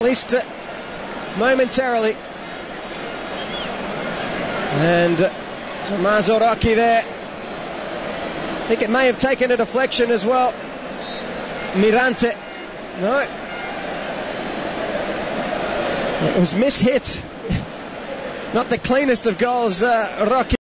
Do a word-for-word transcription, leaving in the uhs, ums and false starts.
least uh, momentarily. And uh, Tommaso Rocchi there. I think it may have taken a deflection as well. Mirante. No. It was mishit. Not the cleanest of goals, uh, Rocchi.